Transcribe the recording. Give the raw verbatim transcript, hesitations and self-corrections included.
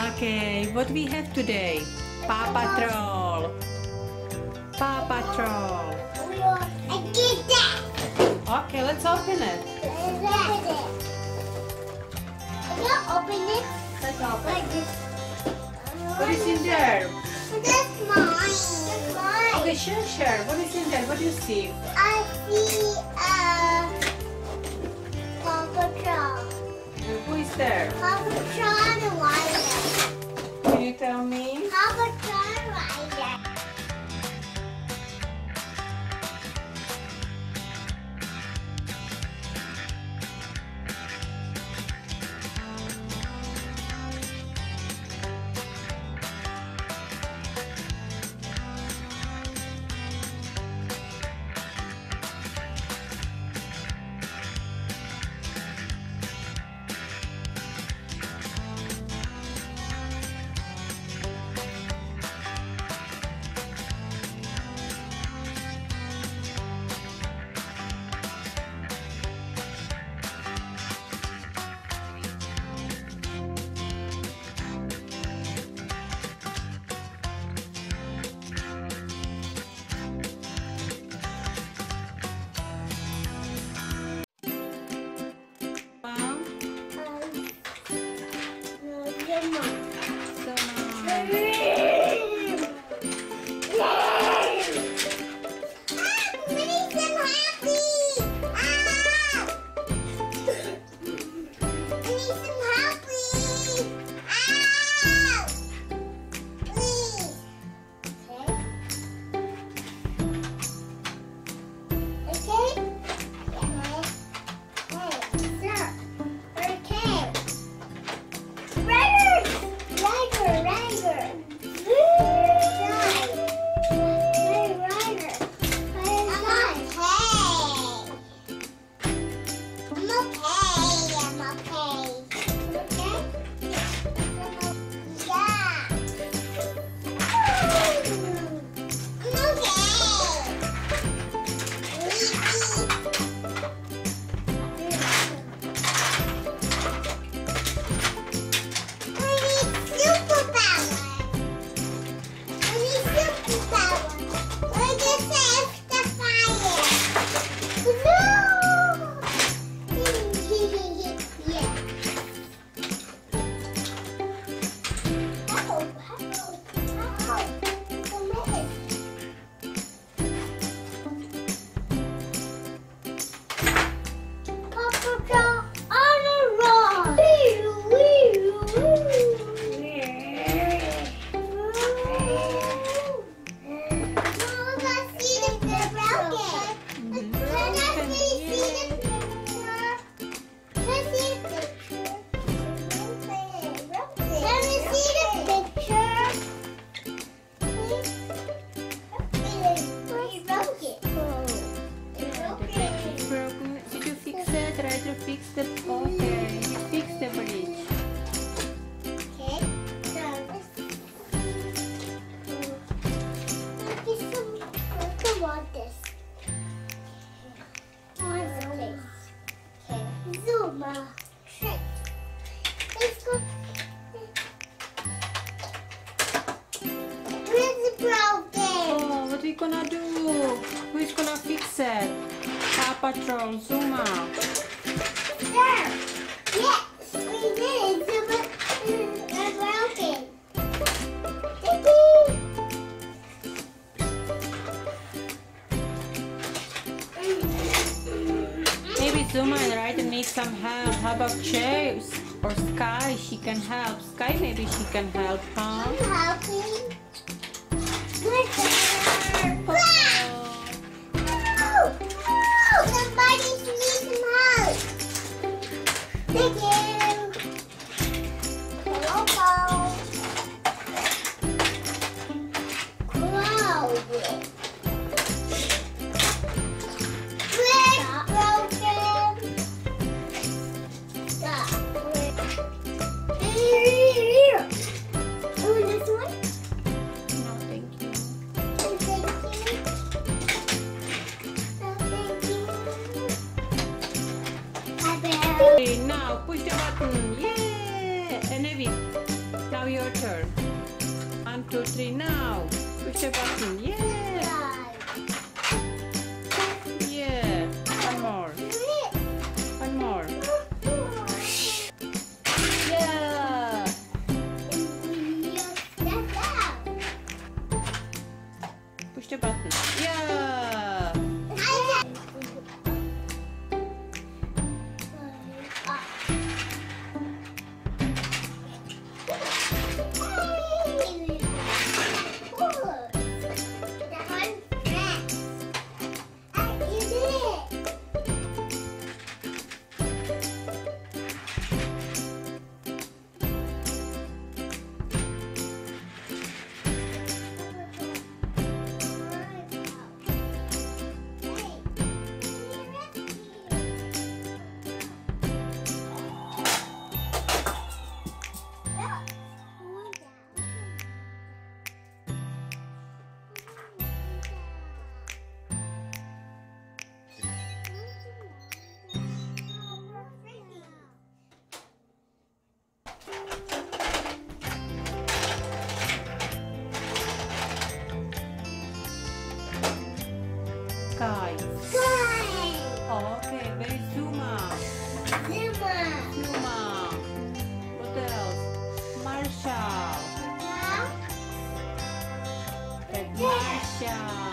Okay, what we have today? Paw Patrol. Paw Patrol. I get that. Okay, let's open it. Open it. Can open it? Let's open Like this. What is in there? That's mine. That's mine. Okay, share, share. What is in there? What do you see? I see um Paw Patrol. And who is there? Paw Patrol and Ryder. Can you tell me? Paw Patrol and Ryder. Ryder fixed the okay, he fixed the bridge. Okay, so this is some I want this. What's this? Okay, Zuma. Trick. Let's go. Where's the broken? Oh, what are we gonna do? Who is gonna fix it? Paw Patrol, Zuma. There! Yes, we did. Zuma is broken. Maybe Zuma and Ryder need some help. How about Chase or Sky? She can help. Sky, maybe she can help, huh? I'm helping. Good girl. Oh. Somebody needs some help. Thank you. Hello. Cloud. Brick broken. Stop. Here. Oh, this one? No, thank you. Oh, thank you. Oh, thank you. Bye-bye. Okay, now push the button. Yeah! And maybe now you your turn. One, two, three, now. Push the button. Yeah. Yeah. One more. One more. Yeah. Push the button. Yeah. Sky. Sky. Okay, where is Zuma? Zuma. Zuma. What else? Marshall. Yeah. Red Marshall.